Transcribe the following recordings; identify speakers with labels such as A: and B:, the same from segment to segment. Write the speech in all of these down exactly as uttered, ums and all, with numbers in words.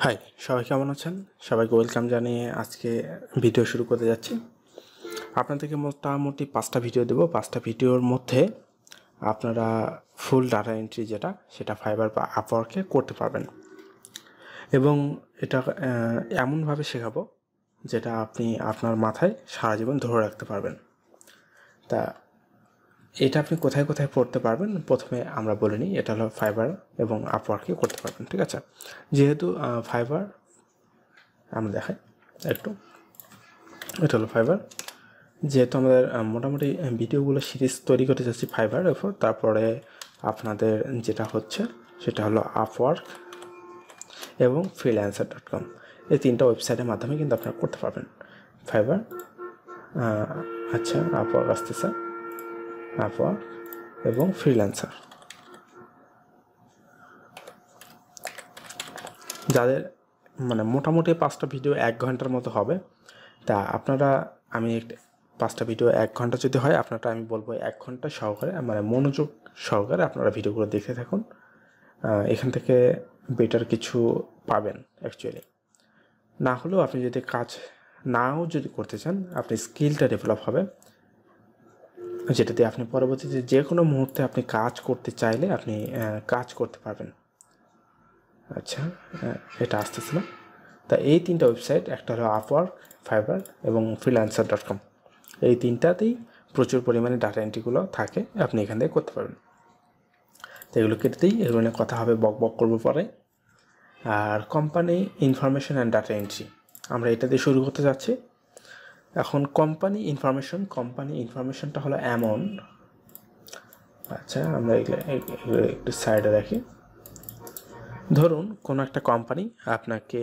A: High, সবাই কেমন আছেন? সবাইকে ওয়েলকাম জানিয়ে আজকে ভিডিও শুরু করতে যাচ্ছি। আপনাদেরকে মোটামুটি পাঁচটা ভিডিও দেবো। পাঁচটা ভিডিওর মধ্যে আপনারা ফুল ডাটা এন্ট্রি যেটা সেটা ফাইবার বা আপওয়ার্কে করতে পারবেন, এবং এটা এমনভাবে শেখাবো যেটা আপনি আপনার মাথায় সারা জীবন ধরে রাখতে পারবেন। তা এটা আপনি কোথায় কোথায় পড়তে পারবেন প্রথমে আমরা বলে নিই। এটা হলো ফাইবার এবং আপওয়ার্কে করতে পারবেন, ঠিক আছে? যেহেতু ফাইবার আমরা দেখাই একটু, এটা হলো ফাইবার। যেহেতু আমাদের মোটামুটি ভিডিওগুলো সিরিজ তৈরি করতে যাচ্ছি ফাইবার এরপর, তারপরে আপনাদের যেটা হচ্ছে সেটা হলো আপওয়ার্ক এবং ফ্রিল্যান্সার ডট কম, এই তিনটা ওয়েবসাইটের মাধ্যমে কিন্তু আপনারা করতে পারবেন ফাইবার। আচ্ছা, আপওয়ার্ক আসতেছে, আপওয়ার্ক এবং ফ্রিল্যান্সার। যাদের মানে মোটামুটি পাঁচটা ভিডিও এক ঘন্টার মতো হবে, তা আপনারা আমি পাঁচটা ভিডিও এক ঘন্টা যদি হয় আপনারটা আমি বলবো এক ঘন্টা সহকারে মানে মনোযোগ সহকারে আপনারা ভিডিওগুলো দেখতে থাকুন। এখান থেকে বেটার কিছু পাবেন অ্যাকচুয়ালি। না হলেও আপনি যদি কাজ নাও যদি করতে চান, আপনি স্কিলটা ডেভেলপ হবে, যেটাতে আপনি পরবর্তীতে যে কোনো মুহূর্তে আপনি কাজ করতে চাইলে আপনি কাজ করতে পারবেন। আচ্ছা, এটা আসতেছে না। তা এই তিনটা ওয়েবসাইট, একটা হলো আপওয়ার্ক, ফাইবার এবং ফ্রিল্যান্সার ডট কম, এই তিনটাতেই প্রচুর পরিমাণে ডাটা এন্ট্রিগুলো থাকে, আপনি এখান থেকে করতে পারবেন। তো এগুলো কেটেতেই এগুলো নিয়ে কথা হবে, বক বক করবো পরে। আর company information and data entry আমরা এটা দিয়ে শুরু করতে যাচ্ছি। এখন কোম্পানি ইনফরমেশন, কোম্পানি ইনফরমেশনটা হলো এমন, আচ্ছা আমরা এগুলো একটু সাইডে রাখি। ধরুন কোনো একটা কোম্পানি আপনাকে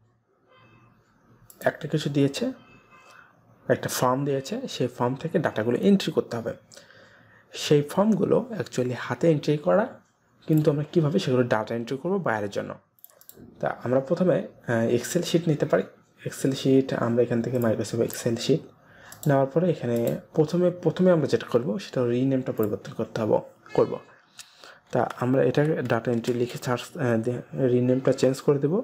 A: একটা কিছু দিয়েছে, একটা ফর্ম দিয়েছে, সেই ফর্ম থেকে ডাটাগুলো এন্ট্রি করতে হবে। সেই ফর্মগুলো অ্যাকচুয়ালি হাতে এন্ট্রি করা, কিন্তু আমরা কীভাবে সেগুলো ডাটা এন্ট্রি করবো বাইরের জন্য। তা আমরা প্রথমে এক্সেল শিট নিতে পারি। এক্সেল শিট আমরা এখান থেকে মাইক্রোসফট এক্সেল শিট নেওয়ার পরে এখানে প্রথমে প্রথমে আমরা যেটা করবো সেটা রিনেমটা পরিবর্তন করতে হবে করব তা আমরা এটাকে ডাটা এন্ট্রি লিখে সার্চ রিনেমটা চেঞ্জ করে দেব।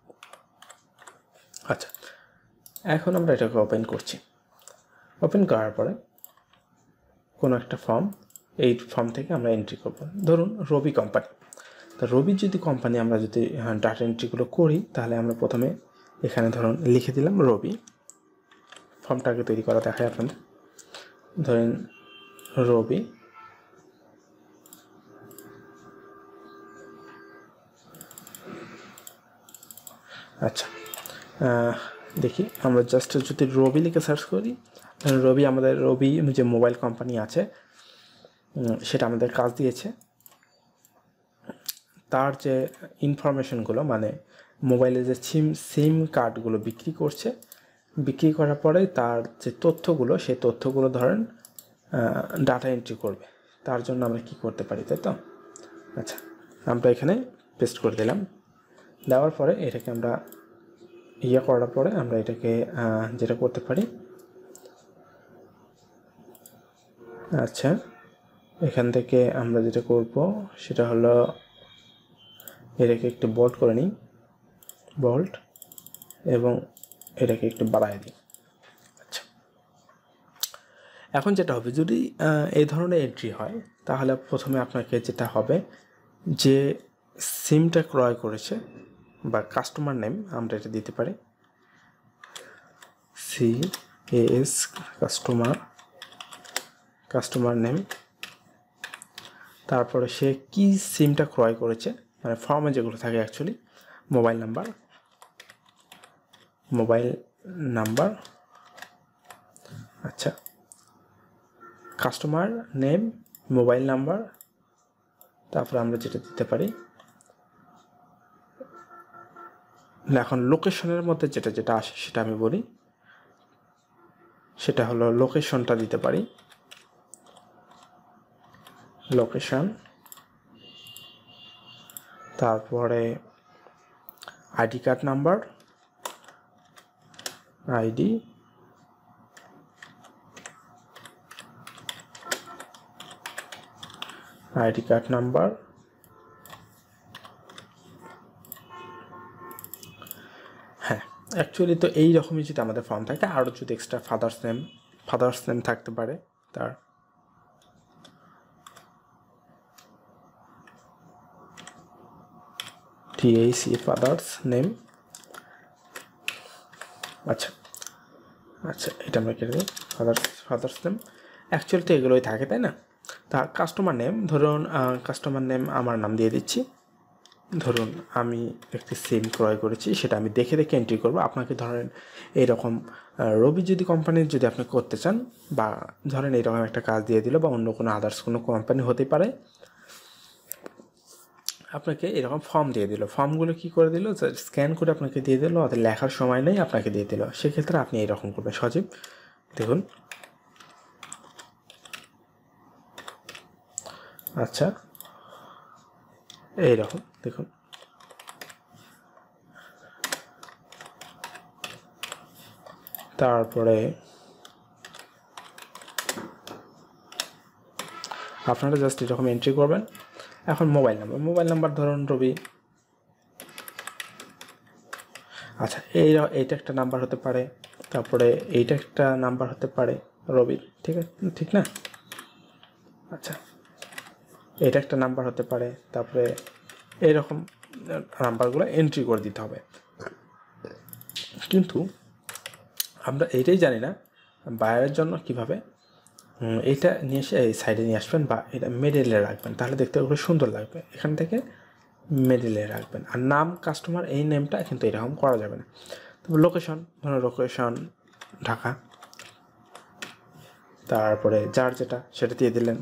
A: আচ্ছা, এখন আমরা এটাকে ওপেন করছি। ওপেন করার পরে কোনো একটা ফর্ম, এই ফর্ম থেকে আমরা এন্ট্রি করব। ধরুন রবি কোম্পানি। তা রবির যদি কোম্পানি আমরা যদি ডাটা এন্ট্রিগুলো করি, তাহলে আমরা প্রথমে এখানে ধরুন লিখে দিলাম রবি। ফর্মটাকে তৈরি করা দেখায় আপনাদের। ধরেন রবি, আচ্ছা দেখি আমরা জাস্ট যদি রবি লিখে সার্চ করি, রবি আমাদের রবি যে মোবাইল কোম্পানি আছে সেটা আমাদের কাজ দিয়েছে। তার যে ইনফরমেশনগুলো মানে মোবাইলে যে সিম সিম কার্ডগুলো বিক্রি করছে, বিক্রি করার পরে তার যে তথ্যগুলো, সেই তথ্যগুলো ধরেন ডাটা এন্ট্রি করবে। তার জন্য আমরা কি করতে পারি, তাই তো? আচ্ছা, আমরা এখানে পেস্ট করে দিলাম। দেওয়ার পরে এটাকে আমরা ইয়ে করার পরে আমরা এটাকে যেটা করতে পারি, আচ্ছা এখান থেকে আমরা যেটা করব সেটা হলো এটাকে একটু বোল্ড করে নিই, বোল্ড, এবং এটাকে একটু বাড়ায় দিই। আচ্ছা, এখন যেটা হবে যদি এই ধরনের এন্ট্রি হয়, তাহলে প্রথমে আপনাকে যেটা হবে যে সিমটা ক্রয় করেছে বা কাস্টমার নেম আমরা এটা দিতে পারি, C S customer customer name. তারপরে সে কি সিমটা ক্রয় করেছে, মানে ফর্মে যেগুলো থাকে actually, mobile number, mobile number আচ্ছা কাস্টমার নেম, মোবাইল নাম্বার। তারপরে আমরা যেটা দিতে পারি, এখন লোকেশনের মধ্যে যেটা যেটা আসে সেটা আমি বলি, সেটা হলো লোকেশনটা দিতে পারি, লোকেশন। তারপরে ID card number, ID, ID card number, actually তো এই রকমই যদি আমাদের ফর্ম থাকে, আরও যদি extra father's name father's name থাকতে পারে, তার টিএসি ফাদার্স নেম। আচ্ছা আচ্ছা এটা আমরা কেটে দিই, ফাদার্স ফাদার্স নেম। অ্যাকচুয়ালি তো এগুলোই থাকে, তাই না? তা কাস্টমার নেম, ধরুন কাস্টমার নেম আমার নাম দিয়ে দিচ্ছি। ধরুন আমি একটি সিম ক্রয় করেছি, সেটা আমি দেখে দেখে এন্ট্রি করব। আপনাকে ধরেন এইরকম রবি যদি কোম্পানির যদি আপনি করতে চান, বা ধরেন এইরকম একটা কাজ দিয়ে দিল, বা অন্য কোনো আদার্স কোনো কোম্পানি হতে পারে, আপনাকে এরকম ফর্ম দিয়ে দিল। ফর্মগুলো কী করে দিল, স্ক্যান করে আপনাকে দিয়ে দিল, অর্থাৎ লেখার সময় নেই, আপনাকে দিয়ে দিল। সেক্ষেত্রে আপনি এইরকম করবেন। সজীব দেখুন, আচ্ছা এইরকম দেখুন, তারপরে আপনারা জাস্ট এরকম এন্ট্রি করবেন। এখন মোবাইল নাম্বার, মোবাইল নাম্বার ধরুন রবি। আচ্ছা এই এইটা একটা নাম্বার হতে পারে, তারপরে এইটা একটা নাম্বার হতে পারে রবির, ঠিক আছে, ঠিক না? আচ্ছা এটা একটা নাম্বার হতে পারে, তারপরে এইরকম নাম্বারগুলো এন্ট্রি করে দিতে হবে। কিন্তু আমরা এইটাই জানি না বায়ারের জন্য কিভাবে এইটা নিয়ে এসে এই সাইডে নিয়ে আসবেন, বা এটা মিডলে রাখবেন, তাহলে দেখতে খুব সুন্দর লাগবে। এখান থেকে মিডলে রাখবেন। আর নাম কাস্টমার, এই নেমটা কিন্তু এরকম করা যাবে না। তারপর লোকেশন, ধরুন লোকেশন ঢাকা, তারপরে যার যেটা সেটা দিয়ে দিলেন।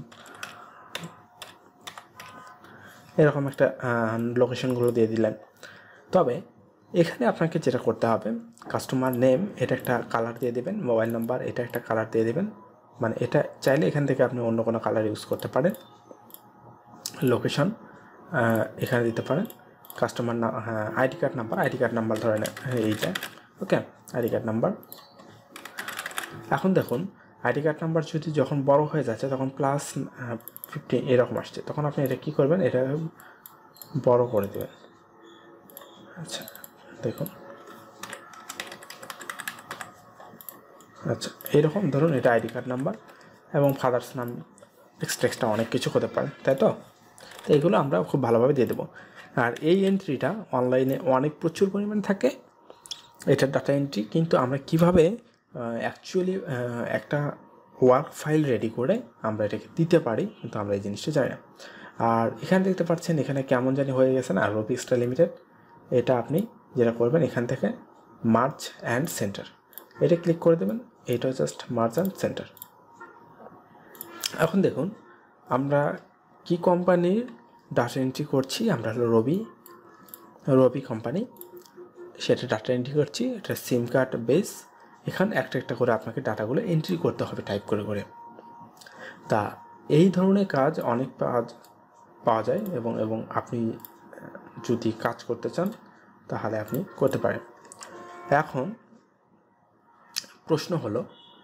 A: এরকম একটা লোকেশনগুলো দিয়ে দিলেন। তবে এখানে আপনাকে যেটা করতে হবে, কাস্টমার নেম এটা একটা কালার দিয়ে দেবেন, মোবাইল নাম্বার এটা একটা কালার দিয়ে দেবেন। মানে এটা চাইলে এখান থেকে আপনি অন্য কোনো কালার ইউজ করতে পারেন। লোকেশন এখানে দিতে পারেন। কাস্টমার না, হ্যাঁ ID card number, ID card number ধরেন এইটা, ওকে আইডি কার্ড নাম্বার। এখন দেখুন আইডি কার্ড নাম্বার যদি যখন বড় হয়ে যাচ্ছে, তখন প্লাস ফিফটিন এরকম আসছে, তখন আপনি এটা কী করবেন, এটা বড় করে দেবেন। আচ্ছা দেখুন, আচ্ছা এইরকম ধরুন এটা আইডি কার্ড নাম্বার, এবং ফাদার্স নাম এক্সট্রা এক্সট্রা অনেক কিছু হতে পারে, তাই তো? তো এইগুলো আমরা খুব ভালোভাবে দিয়ে দেবো। আর এই এন্ট্রিটা অনলাইনে অনেক প্রচুর পরিমাণে থাকে, এটা ডাটা এন্ট্রি। কিন্তু আমরা কিভাবে অ্যাকচুয়ালি একটা ওয়ার্ক ফাইল রেডি করে আমরা এটাকে দিতে পারি, কিন্তু আমরা এই জিনিসটা জানি না। আর এখানে দেখতে পাচ্ছেন এখানে কেমন জানি হয়ে গেছে না, রবি এক্সট্রা লিমিটেড। এটা আপনি যেটা করবেন, এখান থেকে মার্জ অ্যান্ড সেন্টার এটা ক্লিক করে দেবেন। এটা জাস্ট মার্জ অ্যান্ড সেন্টার। এখন দেখুন আমরা কি কোম্পানির ডাটা এন্ট্রি করছি, আমরা হলো রবি রবি কোম্পানি, সেটা ডাটা এন্ট্রি করছি। এটা সিম কার্ড বেস, এখানে একটা একটা করে আপনাকে ডাটাগুলো এন্ট্রি করতে হবে টাইপ করে করে। তা এই ধরনের কাজ অনেক পাওয়া পাওয়া যায়, এবং এবং আপনি যদি কাজ করতে চান তাহলে আপনি করতে পারেন। এখন প্রশ্ন হলো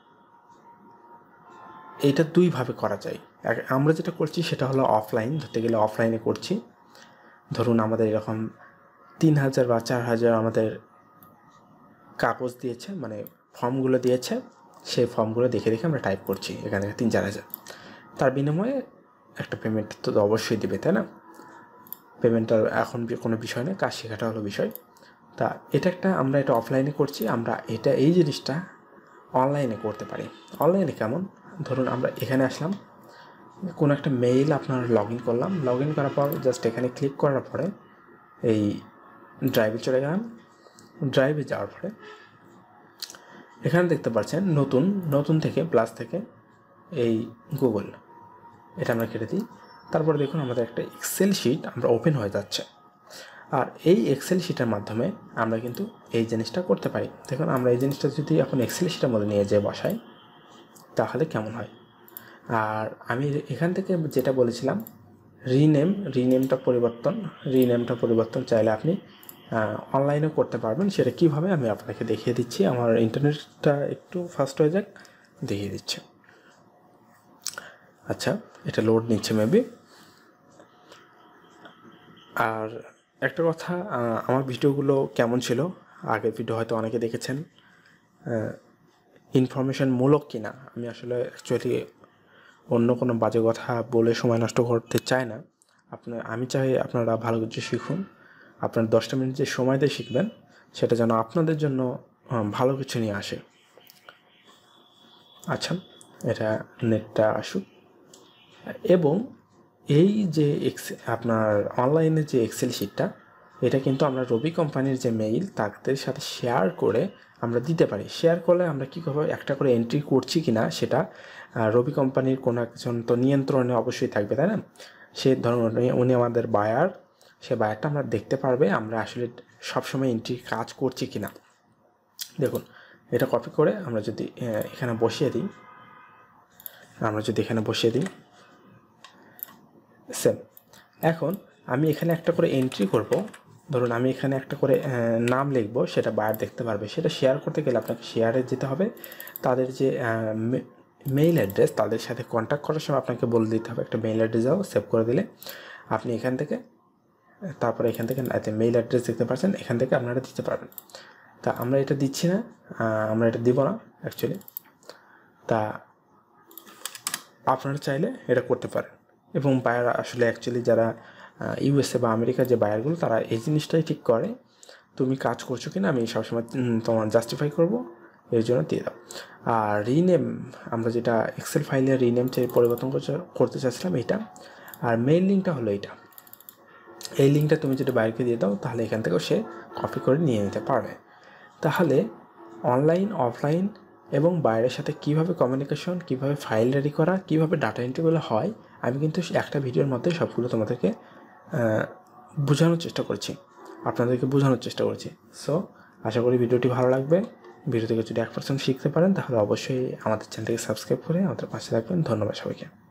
A: এইটা দুইভাবে করা যায়। আমরা যেটা করছি সেটা হলো অফলাইন, ধরতে গেলে অফলাইনে করছি। ধরুন আমাদের এরকম তিন হাজার বা চার হাজার আমাদের কাগজ দিয়েছে, মানে ফর্মগুলো দিয়েছে, সেই ফর্মগুলো দেখে দেখে আমরা টাইপ করছি এখান থেকে তিন চার হাজার। তার বিনিময়ে একটা পেমেন্ট তো অবশ্যই দেবে, তাই না? পেমেন্টটা এখন কোনো বিষয় নেই, কাজ শেখাটা হলো বিষয়। তা এটা একটা আমরা এটা অফলাইনে করছি, আমরা এটা এই জিনিসটা অনলাইনে করতে পারি। অনলাইনে কেমন, ধরুন আমরা এখানে আসলাম, কোনো একটা মেইল আপনার লগ ইন করলাম, লগ ইন করার পর জাস্ট এখানে ক্লিক করার পরে এই ড্রাইভে চলে গেলাম। ড্রাইভে যাওয়ার পরে এখানে দেখতে পাচ্ছেন নতুন নতুন থেকে প্লাস থেকে এই গুগল, এটা আমরা কেটে দিই। তারপরে দেখুন আমাদের একটা এক্সেল শিট আমরা ওপেন হয়ে যাচ্ছে। আর এই এক্সেল শিটের মাধ্যমে আমরা কিন্তু এই জিনিসটা করতে পারি। দেখুন আমরা এই জিনিসটা যদি এখন এক্সেল শিটের মধ্যে নিয়ে যেয়ে বসাই তাহলে কেমন হয়। আর আমি এখান থেকে যেটা বলেছিলাম রিনেম, রিনেমটা পরিবর্তন রিনেমটা পরিবর্তন চাইলে আপনি অনলাইনেও করতে পারবেন। সেটা কীভাবে আমি আপনাকে দেখিয়ে দিচ্ছি। আমার ইন্টারনেটটা একটু ফাস্ট হয়ে যাক, দেখিয়ে দিচ্ছি। আচ্ছা এটা লোড নিচ্ছে মেবি। আর একটা কথা, আমার ভিডিওগুলো কেমন ছিল আগের ভিডিও হয়তো অনেকে দেখেছেন, ইনফরমেশনমূলক কিনা। আমি আসলে অ্যাকচুয়ালি অন্য কোনো বাজে কথা বলে সময় নষ্ট করতে চাই না। আপনার আমি চাই আপনারা ভালো কিছু শিখুন। আপনার দশটা মিনিট যে সময় দিয়ে শিখবেন সেটা যেন আপনাদের জন্য ভালো কিছু নিয়ে আসে। আচ্ছা, এটা নেটটা আসুক। এবং এই যে এক্স আপনার অনলাইনে যে এক্সেল শিটটা, এটা কিন্তু আমরা রবি কোম্পানির যে মেইল তাদের সাথে শেয়ার করে আমরা দিতে পারি। শেয়ার করলে আমরা কী করবো, একটা করে এন্ট্রি করছি কি না সেটা রবি কোম্পানির কোনো একজন তো নিয়ন্ত্রণে অবশ্যই থাকবে, তাই না? সে ধরুন উনি আমাদের বায়ার, সে বায়ারটা আমরা দেখতে পারবে আমরা আসলে সবসময় এন্ট্রি কাজ করছি কি না। দেখুন, এটা কপি করে আমরা যদি এখানে বসিয়ে দিই, আমরা যদি এখানে বসিয়ে দিই সেম। এখন আমি এখানে একটা করে এন্ট্রি করব। ধরুন আমি এখানে একটা করে নাম লিখব, সেটা বায়ার দেখতে পারবে। সেটা শেয়ার করতে গেলে আপনাকে শেয়ারে যেতে হবে। তাদের যে মেইল অ্যাড্রেস, তাদের সাথে কন্ট্যাক্ট করার সময় আপনাকে বলে দিতে হবে একটা মেইল অ্যাড্রেস দাও, সেভ করে দিলে আপনি এখান থেকে, তারপরে এখান থেকে মেইল অ্যাড্রেস দেখতে পাচ্ছেন, এখান থেকে আপনারা দিতে পারবেন। তা আমরা এটা দিচ্ছি না, আমরা এটা দিব না অ্যাকচুয়ালি। তা আপনারা চাইলে এটা করতে পারেন। এবং বায়ার আসলে অ্যাকচুয়ালি যারা ইউএসএ বা আমেরিকার যে বায়ারগুলো, তারা এই জিনিসটাই ঠিক করে, তুমি কাজ করছো কিনা আমি সবসময় তোমার জাস্টিফাই করবো, এর জন্য দিয়ে দাও। আর রিনেম, আমরা যেটা এক্সেল ফাইলে রিনেম চেয়ে পরিবর্তন করতে চাচ্ছিলাম এইটা। আর মেইল লিঙ্কটা হলো এইটা। এই লিঙ্কটা তুমি যদি বায়ারকে দিয়ে দাও, তাহলে এখান থেকেও সে কপি করে নিয়ে নিতে পারবে। তাহলে অনলাইন, অফলাইন এবং বায়ারের সাথে কীভাবে কমিউনিকেশন, কীভাবে ফাইল রেডি করা, কীভাবে ডাটা এন্ট্রিগুলো হয়, আমি কিন্তু একটা ভিডিওর মধ্যে সবগুলো তোমাদেরকে বোঝানোর চেষ্টা করছি, আপনাদেরকে বোঝানোর চেষ্টা করছি। সো আশা করি ভিডিওটি ভালো লাগবে। ভিডিও থেকে যদি এক পার্সেন্ট শিখতে পারেন তাহলে অবশ্যই আমাদের চ্যানেলটিকে সাবস্ক্রাইব করে আমাদের পাশে থাকবেন। ধন্যবাদ সবাইকে।